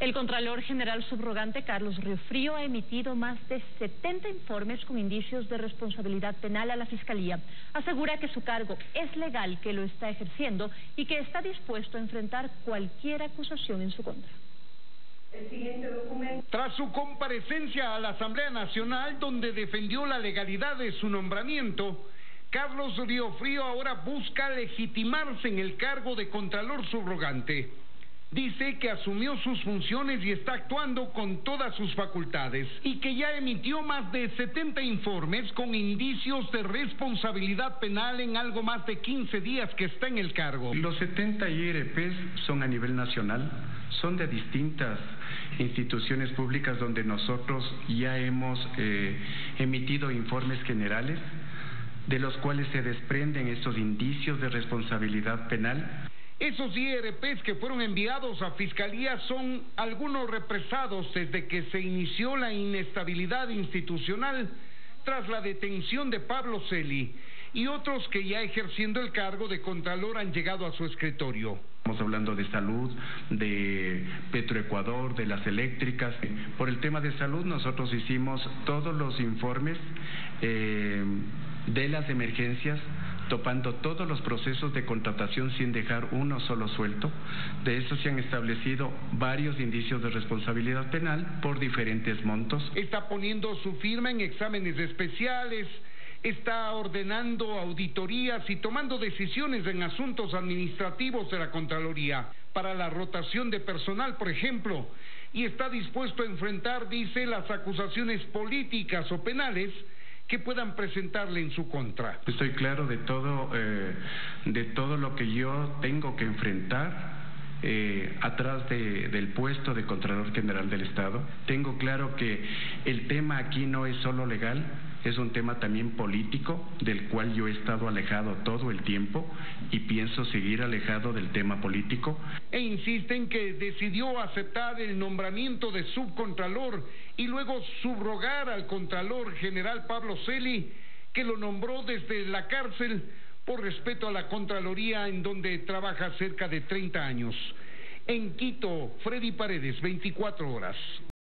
El Contralor General Subrogante Carlos Riofrío ha emitido más de 70 informes con indicios de responsabilidad penal a la Fiscalía. Asegura que su cargo es legal, que lo está ejerciendo y que está dispuesto a enfrentar cualquier acusación en su contra. El siguiente documento. Tras su comparecencia a la Asamblea Nacional, donde defendió la legalidad de su nombramiento, Carlos Riofrío ahora busca legitimarse en el cargo de Contralor Subrogante. Dice que asumió sus funciones y está actuando con todas sus facultades y que ya emitió más de 70 informes con indicios de responsabilidad penal en algo más de 15 días que está en el cargo. Los 70 IRPs son a nivel nacional, son de distintas instituciones públicas donde nosotros ya hemos emitido informes generales, de los cuales se desprenden estos indicios de responsabilidad penal. Esos IRPs que fueron enviados a Fiscalía son algunos represados desde que se inició la inestabilidad institucional tras la detención de Pablo Celi, y otros que ya ejerciendo el cargo de Contralor han llegado a su escritorio. Estamos hablando de salud, de Petroecuador, de las eléctricas. Por el tema de salud nosotros hicimos todos los informes de las emergencias, topando todos los procesos de contratación sin dejar uno solo suelto. De eso se han establecido varios indicios de responsabilidad penal por diferentes montos. Está poniendo su firma en exámenes especiales, está ordenando auditorías y tomando decisiones en asuntos administrativos de la Contraloría para la rotación de personal, por ejemplo, y está dispuesto a enfrentar, dice, las acusaciones políticas o penales que puedan presentarle en su contra. Estoy claro de todo lo que yo tengo que enfrentar atrás del puesto de Contralor General del Estado. Tengo claro que el tema aquí no es solo legal, es un tema también político, del cual yo he estado alejado todo el tiempo y pienso seguir alejado del tema político. E insiste en que decidió aceptar el nombramiento de subcontralor y luego subrogar al Contralor General Pablo Celi, que lo nombró desde la cárcel por respeto a la Contraloría, en donde trabaja cerca de 30 años. En Quito, Freddy Paredes, 24 horas.